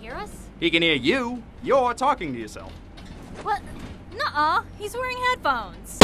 hear us? He can hear you. You're talking to yourself. What? Nuh-uh. He's wearing headphones.